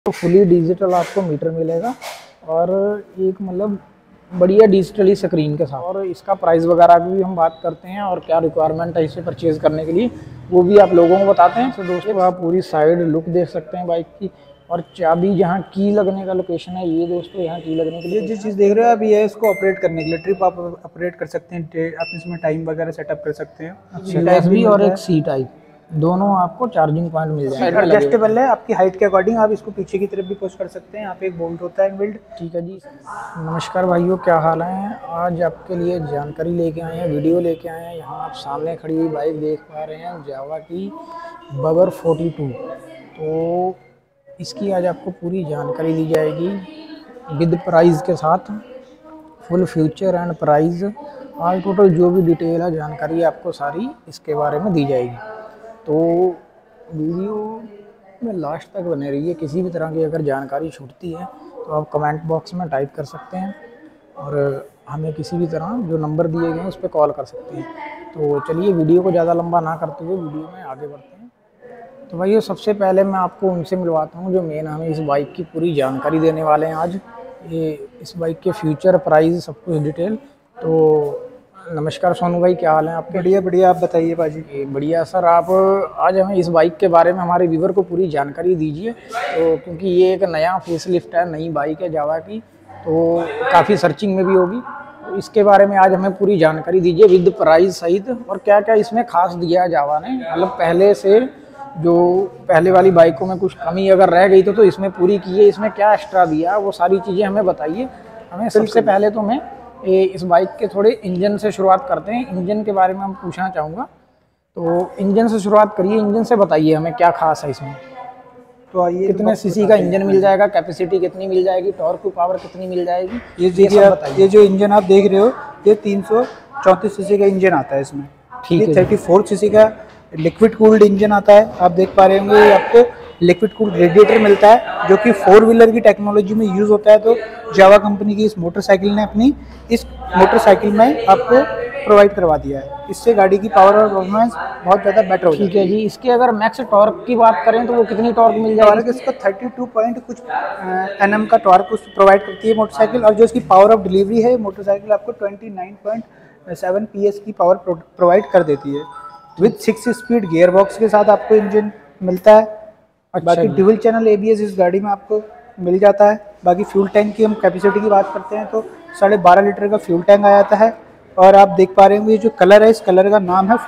तो fully digital आपको metre मिलेगा और एक मतलब बढ़िया डिजिटली स्क्रीन के साथ। और इसका प्राइस वगैरह की भी हम बात करते हैं और क्या रिक्वायरमेंट है इसे परचेज़ करने के लिए वो भी आप लोगों को बताते हैं। तो दोस्तों आप पूरी साइड लुक देख सकते हैं बाइक की। और चाबी जहाँ की लगने का लोकेशन है ये दोस्तों, यहाँ की लगने के लिए जिस चीज़ देख रहे हो आप ये है, इसको ऑपरेट करने के लिए ट्रिप आप ऑपरेट कर सकते हैं, आप इसमें टाइम वगैरह सेटअप कर सकते हैं। USB और एक C टाइप दोनों आपको चार्जिंग पॉइंट मिल जाएगा। एडजस्टेबल है, आपकी हाइट के अकॉर्डिंग आप इसको पीछे की तरफ भी पुश कर सकते हैं। यहाँ पे एक बोल्ट होता है बिल्ड। ठीक है जी। नमस्कार भाइयों, क्या हाल है। आज आपके लिए जानकारी लेके आए हैं, वीडियो लेके आए हैं। यहाँ आप सामने खड़ी हुई बाइक देख पा रहे हैं, जावा की बबर 42। तो इसकी आज आपको पूरी जानकारी दी जाएगी विद प्राइस के साथ, full future and price all total जो भी डिटेल है जानकारी आपको सारी इसके बारे में दी जाएगी। तो वीडियो में लास्ट तक बने रहिए। किसी भी तरह की अगर जानकारी छूटती है तो आप कमेंट बॉक्स में टाइप कर सकते हैं और हमें किसी भी तरह जो नंबर दिए गए हैं उस पर कॉल कर सकते हैं। तो चलिए वीडियो को ज़्यादा लंबा ना करते हुए वीडियो में आगे बढ़ते हैं। तो भाई सबसे पहले मैं आपको उनसे मिलवाता हूँ जो मेन हमें इस बाइक की पूरी जानकारी देने वाले हैं आज। ये इस बाइक के फ्यूचर, प्राइस, सब कुछ डिटेल। तो नमस्कार सोनू भाई, क्या हाल है आपके। बढ़िया बढ़िया, आप बताइए भाजी। बढ़िया सर, आप आज हमें इस बाइक के बारे में हमारे व्यूवर को पूरी जानकारी दीजिए। तो क्योंकि ये एक नया फेसलिफ्ट है, नई बाइक है जावा की, तो काफ़ी सर्चिंग में भी होगी। तो इसके बारे में आज हमें पूरी जानकारी दीजिए विद प्राइस सहित। और क्या क्या इसमें खास दिया है जावा ने, मतलब पहले से जो पहले वाली बाइकों में कुछ कमी अगर रह गई तो इसमें पूरी की है, इसमें क्या एक्स्ट्रा दिया वो सारी चीज़ें हमें बताइए। हमें सबसे पहले तो हमें इस बाइक के थोड़े इंजन से शुरुआत करते हैं। इंजन के बारे में हम पूछना चाहूँगा, तो इंजन से शुरुआत करिए। इंजन से बताइए हमें क्या खास है इसमें। तो आइए, कितने सीसी का इंजन मिल जाएगा, कैपेसिटी कितनी मिल जाएगी, टॉर्क पावर कितनी मिल जाएगी, ये जो इंजन आप देख रहे हो ये 334 सीसी का इंजन आता है इसमें। ठीक है। 34 सीसी का लिक्विड कूल्ड इंजन आता है। आप देख पा रहे होंगे आपको लिक्विड कूल्ड रेडिएटर मिलता है जो कि 4 व्हीलर की टेक्नोलॉजी में यूज़ होता है। तो जावा कंपनी की इस मोटरसाइकिल ने अपनी इस मोटरसाइकिल में आपको प्रोवाइड करवा दिया है। इससे गाड़ी की पावर और परफॉर्मेंस बहुत ज़्यादा बेटर हो जाती है। ठीक है जी। इसके अगर मैक्स टॉर्क की बात करें तो वो कितनी टॉर्क मिल जाएगी। इसका 32 पॉइंट कुछ एनएम का टॉर्क प्रोवाइड करती है मोटरसाइकिल। और जो इसकी पावर ऑफ डिलीवरी है, मोटरसाइकिल आपको 29.7 PS की पावर प्रोवाइड कर देती है। विद 6 स्पीड गियर बॉक्स के साथ आपको इंजन मिलता है। बाकी ड्यूल चैनल ABS इस गाड़ी में आपको मिल जाता है। बाकी फ्यूल टैंक की हम कैपेसिटी की बात करते हैं तो 12.5 लीटर का फ्यूल टैंक आ जाता है। और आप देख पा रहे होंगे ये जो कलर है, इस कलर का नाम है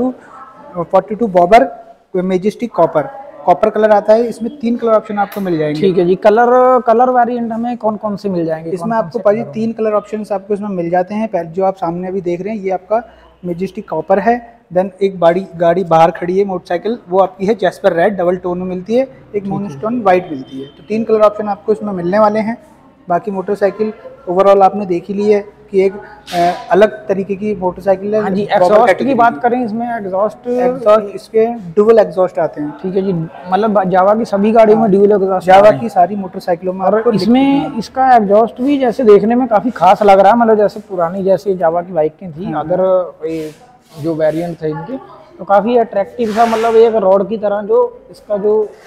42 बॉबर मेजेस्टिक कॉपर कलर आता है। इसमें 3 कलर ऑप्शन आपको मिल जाएंगे। ठीक है जी। कलर वेरिएंट हमें कौन कौन से मिल जाएंगे इसमें? आपको पाजी 3 कलर ऑप्शंस आपको इसमें मिल जाते हैं। पहले जो आप सामने अभी देख रहे हैं ये आपका मेजेस्टिक कॉपर है। देन एक गाड़ी बाहर खड़ी है मोटरसाइकिल, वो आपकी है जैस्पर रेड, डबल टोन में मिलती है। एक मोनोस्टोन वाइट मिलती है। तो 3 कलर ऑप्शन आपको इसमें मिलने वाले हैं। बाकी मोटरसाइकिल ओवरऑल आपने देखी ली है कि एक अलग तरीके की मोटरसाइकिल है। हाँ जी। एग्जॉस्ट की बात करें, इसमें एग्जॉस्ट इसके डुअल एग्जॉस्ट आते हैं। ठीक है जी। मतलब जावा की सभी गाड़ियों में डुअल एग्जॉस्ट, जावा की सारी मोटरसाइकिलों में। और इसमें इसका एग्जॉस्ट भी जैसे देखने में काफ़ी खास लग रहा है, मतलब जैसे पुरानी जैसे जावा की बाइकें थी, अदर जो वेरिएंट थे इनके, तो काफ़ी अट्रैक्टिव था। मतलब एक रोड की तरह जो इसका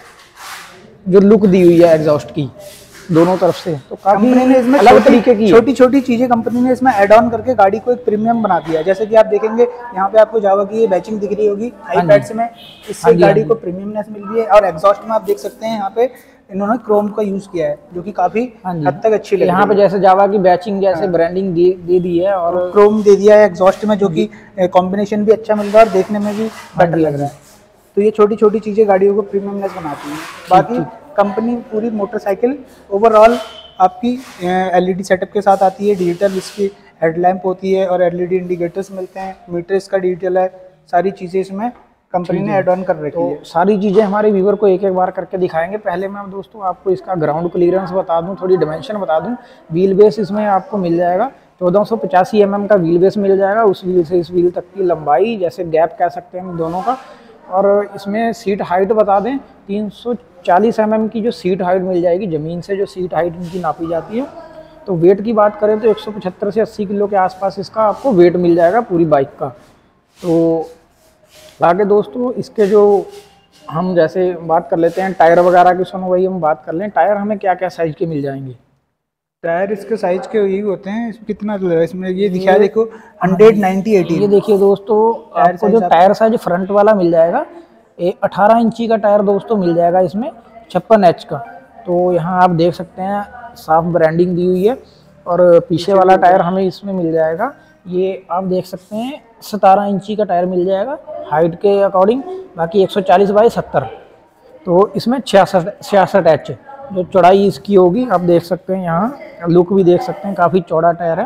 जो लुक दी हुई है एग्जॉस्ट की दोनों तरफ से, तो काफी इसमें अलग तरीके की छोटी छोटी चीजें कंपनी ने इसमें ऐड ऑन करके गाड़ी को एक प्रीमियम बना दिया है। जैसे कि आप देखेंगे यहाँ पे आपको जावा की ये बैचिंग दिख रही होगी हाई पैड्स में, इससे गाड़ी को प्रीमियमनेस मिल रही है। और एग्जॉस्ट में आप देख सकते हैं यहाँ पे इन्होंने क्रोम का यूज किया है जो कि काफी हद तक अच्छी लगी। यहाँ पे जैसे जावा की बैचिंग जैसे ब्रांडिंग दे दी है और क्रोम दे दिया है एग्जॉस्ट में, जो कि कॉम्बिनेशन भी अच्छा मिल रहा है और देखने में भी बेटर लग रहा है। तो ये छोटी छोटी चीजें गाड़ियों को प्रीमियमनेस बनाती हैं। बाकी कंपनी पूरी मोटरसाइकिल ओवरऑल आपकी LED सेटअप के साथ आती है। डिजिटल इसकी हेडलैम्प होती है और LED इंडिकेटर्स मिलते हैं। मीटर इसका डिजिटल है। सारी चीज़ें इसमें कंपनी ने ऐड ऑन कर रखी है। तो सारी चीज़ें हमारे व्यूवर को एक एक बार करके दिखाएंगे। पहले मैं दोस्तों आपको इसका ग्राउंड क्लियरेंस बता दूं, थोड़ी डिमेंशन बता दूं। व्हील बेस इसमें आपको मिल जाएगा 1485 mm का व्हील बेस मिल जाएगा। उस व्हील से इस व्हील तक की लंबाई, जैसे गैप कह सकते हैं हम दोनों का। और इसमें सीट हाइट बता दें 340 mm की जो सीट हाइट मिल जाएगी, ज़मीन से जो सीट हाइट इनकी नापी जाती है। तो वेट की बात करें तो 175 से 80 किलो के आसपास इसका आपको वेट मिल जाएगा पूरी बाइक का। तो आगे दोस्तों इसके जो हम जैसे बात कर लेते हैं टायर वगैरह की, सुनो भाई हम बात कर लें टायर हमें क्या क्या साइज के मिल जाएंगे। टायर इसके साइज के यही होते हैं। कितना जो है इसमें ये दिखाया देखो 100/90/18। ये देखिए दोस्तों, आपको जो टायर साइज फ्रंट वाला मिल जाएगा 18 इंची का टायर दोस्तों मिल जाएगा इसमें 56H का। तो यहाँ आप देख सकते हैं साफ ब्रांडिंग दी हुई है। और पीछे वाला टायर हमें इसमें मिल जाएगा, ये आप देख सकते हैं 17 इंची का टायर मिल जाएगा हाइट के अकॉर्डिंग। बाकी 140/70, तो इसमें 66H जो चौड़ाई इसकी होगी आप देख सकते हैं। यहाँ लुक भी देख सकते हैं, काफ़ी चौड़ा टायर है।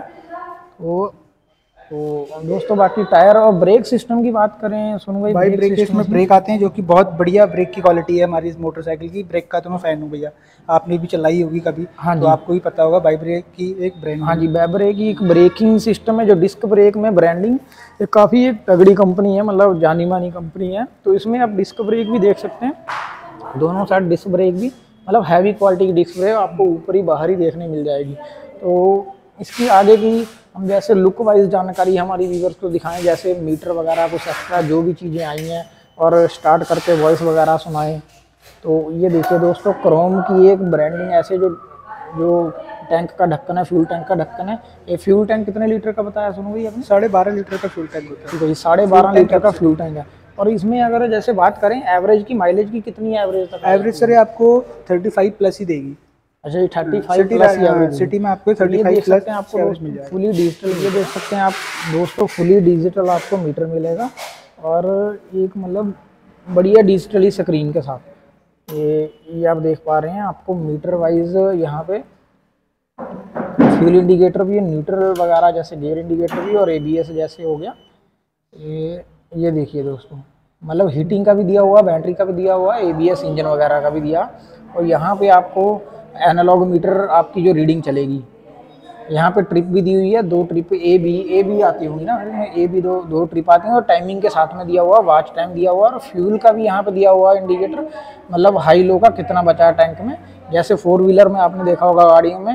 तो दोस्तों बाकी टायर और ब्रेक सिस्टम की बात करें, सुनो भाई ब्रेक इसमें ब्रेक आते हैं जो कि बहुत बढ़िया ब्रेक की क्वालिटी है हमारी इस मोटरसाइकिल की। ब्रेक का तो मैं फ़ैन हूँ भैया, आपने भी चलाई होगी कभी। हाँ तो आपको भी पता होगा बाई ब्रेक की एक ब्रांड। हाँ जी, बाई की एक ब्रेकिंग सिस्टम है जो डिस्क ब्रेक में ब्रांडिंग काफ़ी एक तगड़ी कंपनी है, मतलब जानी मानी कंपनी है। तो इसमें आप डिस्क ब्रेक भी देख सकते हैं, दोनों साइड डिस्क ब्रेक भी, मतलब हैवी क्वालिटी की डिस्क ब्रेक आपको ऊपरी बाहरी देखने मिल जाएगी। तो इसकी आगे की हम जैसे लुक वाइज जानकारी हमारी व्यूअर्स को दिखाएं, जैसे मीटर वगैरह कुछ एक्स्ट्रा जो भी चीज़ें आई हैं, और स्टार्ट करके वॉइस वगैरह सुनाएं। तो ये देखिए दोस्तों, क्रोम की एक ब्रांडिंग ऐसे जो टैंक का ढक्कन है, फ्यूल टैंक का ढक्कन है। ये फ्यूल टैंक कितने लीटर का बताया सुनो भाई आपने? 12.5 लीटर का फ्यूल टैंक होता है। ठीक है, 12.5 लीटर का फ्यूल टैंक है। और इसमें अगर जैसे बात करें एवरेज की, माइलेज की कितनी एवरेज तक? एवरेज सर आपको 35 प्लस ही देगी। अच्छा, ये 35 प्लस सिटी में आपको 35 प्लस आपको फुली डिजिटल, ये देख सकते हैं आप दोस्तों, फुली डिजिटल आपको मीटर मिलेगा और एक मतलब बढ़िया डिजिटली स्क्रीन के साथ। ये आप देख पा रहे हैं आपको मीटर वाइज यहाँ पे फ्यूल इंडिकेटर भी है, न्यूट्रल वगैरह जैसे गियर इंडिकेटर भी, और ABS जैसे हो गया। ये देखिए दोस्तों, मतलब हीटिंग का भी दिया हुआ, बैटरी का भी दिया हुआ, ABS इंजन वगैरह का भी दिया। और यहाँ पे आपको एनालॉग मीटर आपकी जो रीडिंग चलेगी, यहाँ पे ट्रिप भी दी हुई है, 2 ट्रिप ए बी आती होंगी ना, ए बी दो ट्रिप आती हैं। और टाइमिंग के साथ में दिया हुआ, वॉच टाइम दिया हुआ, और फ्यूल का भी यहाँ पे दिया हुआ इंडिकेटर, मतलब हाई लो का कितना बचा है टैंक में। जैसे 4 व्हीलर में आपने देखा होगा गाड़ियों में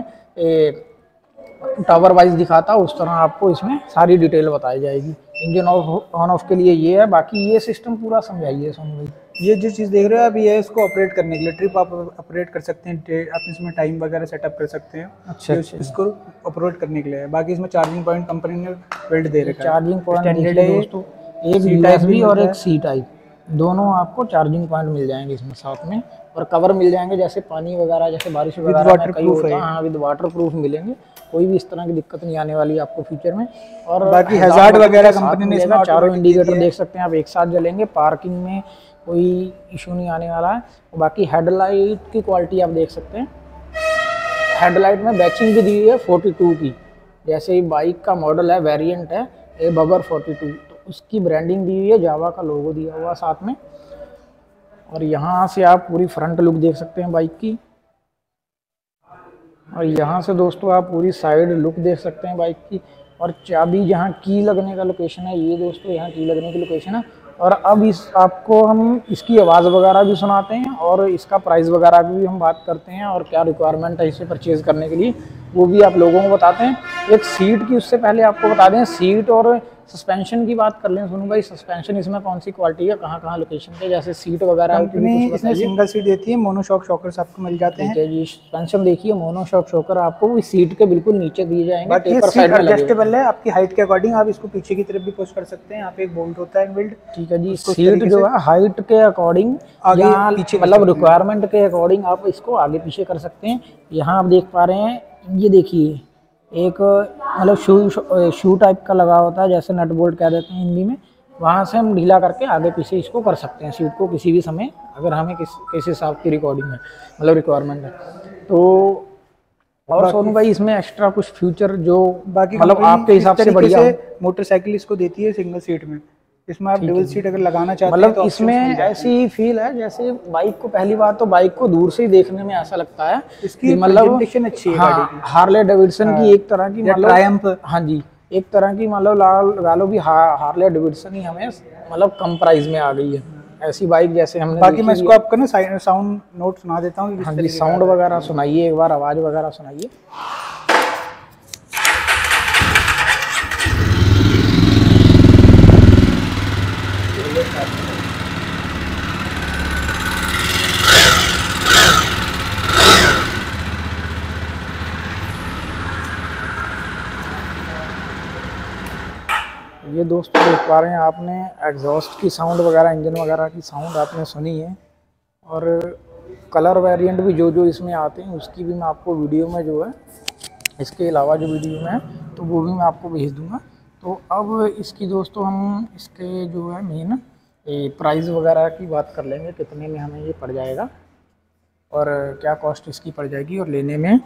टावर वाइज दिखाता, उस तरह आपको इसमें सारी डिटेल बताई जाएगी। इंजन ऑन ऑफ के लिए ये है, बाकी ये सिस्टम पूरा समझाइए सोनू भाई। ये जो चीज़ देख रहे हो अभी है, इसको ऑपरेट करने के लिए ट्रिप आप ऑपरेट कर सकते हैं, आप इसमें टाइम वगैरह सेटअप कर सकते हैं। अच्छा, इसको ऑपरेट करने के लिए है। बाकी इसमें चार्जिंग पॉइंट कंपनी ने बिल्ड दे रखा है। चार्जिंग पॉइंट है दोस्तों, एक USB और एक C टाइप, दोनों आपको चार्जिंग पॉइंट मिल जाएंगे इसमें साथ में। और कवर मिल जाएंगे, जैसे पानी वगैरह, जैसे बारिश वगैरह में कई होता है, हाँ विद वाटर प्रूफ मिलेंगे, कोई भी इस तरह की दिक्कत नहीं आने वाली आपको फ्यूचर में। और बाकी हजार्ड वगैरह कंपनी ने इसमें चारों इंडिकेटर देख सकते हैं आप एक साथ जलेंगे, पार्किंग में कोई इशू नहीं आने वाला है। बाकी हेडलाइट की क्वालिटी आप देख सकते हैं, हेडलाइट में बैचिंग भी दी हुई है 42 की, जैसे ही बाइक का मॉडल है, वेरिएंट है ए बबर 42, तो उसकी ब्रांडिंग दी हुई है, जावा का लोगो दिया हुआ साथ में। और यहाँ से आप पूरी फ्रंट लुक देख सकते हैं बाइक की, और यहाँ से दोस्तों आप पूरी साइड लुक देख सकते हैं बाइक की। और चाबी जहाँ की लगने का लोकेशन है, ये दोस्तों यहाँ की लगने की लोकेशन है। और अब आपको हम इसकी आवाज़ वगैरह भी सुनाते हैं, और इसका प्राइस वगैरह की भी हम बात करते हैं, और क्या रिक्वायरमेंट है इसे परचेज़ करने के लिए वो भी आप लोगों को बताते हैं। एक सीट की उससे पहले आपको बता दें, सीट और सस्पेंशन की बात कर लें सुनो भाई, सस्पेंशन इसमें कौन सी क्वालिटी है, कहाँ लोकेशन पे, जैसे सीट वगैरह इसमें सिंगल सीट देती है, मोनोशॉक शॉकर्स आपको मिल जाते हैं। ठीक है जी, सस्पेंशन देखिए, मोनोशॉक शॉकर आपको इस सीट के बिल्कुल नीचे दिए जाएंगे, टेपर साइड में एडजस्टेबल है आपकी हाइट के अकॉर्डिंग, आप इसको पीछे की तरफ भी पुश कर सकते हैं। यहाँ पे एक बोल्ट होता है इनबिल्ट। ठीक है जी, सीट जो है हाइट के अकॉर्डिंग आगे पीछे, मतलब रिक्वायरमेंट के अकॉर्डिंग आप इसको आगे पीछे कर सकते हैं। यहाँ आप देख पा रहे हैं, ये देखिए एक मतलब शू टाइप का लगा होता है, जैसे नट बोल्ट कह देते हैं हिंदी में, वहाँ से हम ढीला करके आगे पीछे इसको कर सकते हैं सीट को किसी भी समय, अगर हमें किस हिसाब की रिकॉर्डिंग है, मतलब रिक्वायरमेंट है तो। और सोनू भाई इसमें एक्स्ट्रा कुछ फ्यूचर जो बाकी मतलब आपके हिसाब से बढ़िया मोटरसाइकिल इसको देती है सिंगल सीट में, इसमें आप डबल सीट अगर लगाना चाहते हैं मतलब तो इसमें ऐसी फील है जैसे बाइक को, पहली बार तो बाइक को दूर से ही देखने में ऐसा लगता है इसकी मतलब अच्छी है, हाँ, हार्ले डेविडसन की एक तरह की मतलब ट्रायम्फ, हाँ जी, एक तरह की मतलब गालो भी हार्ले डेविडसन ही हमें मतलब कम प्राइस में आ गई है ऐसी बाइक जैसे हमने। बाकी मैं इसको आपको ना साउंड नोट सुना देता हूँ। हाँ जी, साउंड वगैरह सुनाइए, एक बार आवाज़ वगैरह सुनाइए। ये दोस्तों देख पा रहे हैं आपने एग्जॉस्ट की साउंड वगैरह, इंजन वगैरह की साउंड आपने सुनी है। और कलर वेरिएंट भी जो जो इसमें आते हैं उसकी भी मैं आपको वीडियो में जो है, इसके अलावा जो वीडियो में है तो वो भी मैं आपको भेज दूंगा। तो अब इसकी दोस्तों हम इसके जो है मेन प्राइस वगैरह की बात कर लेंगे, कितने में हमें ये पड़ जाएगा और क्या कॉस्ट इसकी पड़ जाएगी और लेने में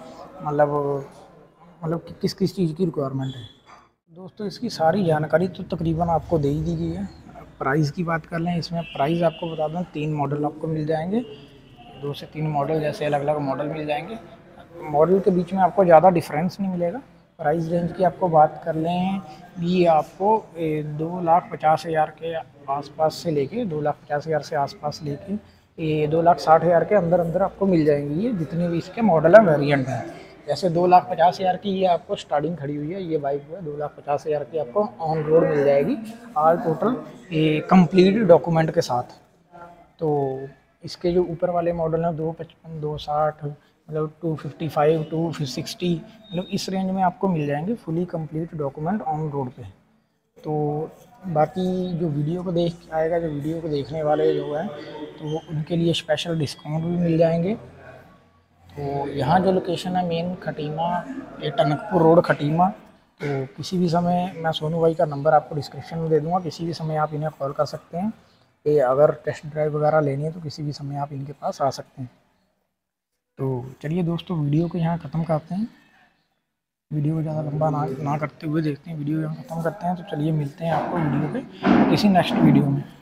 मतलब किस किस चीज़ की रिक्वायरमेंट है। दोस्तों इसकी सारी जानकारी तो तकरीबन आपको दे ही दी गई है। प्राइस की बात कर लें, इसमें प्राइस आपको बता दूं 3 मॉडल आपको मिल जाएंगे, 2 से 3 मॉडल, जैसे अलग अलग मॉडल मिल जाएंगे। मॉडल के बीच में आपको ज़्यादा डिफरेंस नहीं मिलेगा। प्राइस रेंज की आपको बात कर लें, ये आपको 2,50,000 के आसपास से लेके 2,50,000 से आसपास लेके ये 2,60,000 के अंदर अंदर आपको मिल जाएंगी। ये जितने भी इसके मॉडल हैं, वेरिएंट हैं। जैसे 2,50,000 की ये आपको स्टार्टिंग खड़ी हुई है, ये बाइक जो है 2,50,000 की आपको ऑन रोड मिल जाएगी, ऑल टोटल ये कंप्लीट डॉक्यूमेंट के साथ। तो इसके जो ऊपर वाले मॉडल हैं 255, 260, मतलब 255, 260, मतलब इस रेंज में आपको मिल जाएंगे fully complete document on road पे। तो बाकी जो वीडियो को देख के आएगा, जो वीडियो को देखने वाले जो हैं तो उनके लिए स्पेशल डिस्काउंट भी मिल जाएंगे। तो यहाँ जो लोकेशन है मेन खटीमा, ये टनकपुर रोड खटीमा। तो किसी भी समय मैं सोनू भाई का नंबर आपको डिस्क्रिप्शन में दे दूँगा, किसी भी समय आप इन्हें कॉल कर सकते हैं। ये अगर टेस्ट ड्राइव वगैरह लेनी है तो किसी भी समय आप इनके पास आ सकते हैं। तो चलिए दोस्तों वीडियो को यहाँ ख़त्म करते हैं, वीडियो को ज़्यादा लंबा ना करते हुए देखते हैं, वीडियो यहाँ ख़त्म करते हैं। तो चलिए मिलते हैं आपको वीडियो पे किसी नेक्स्ट वीडियो में।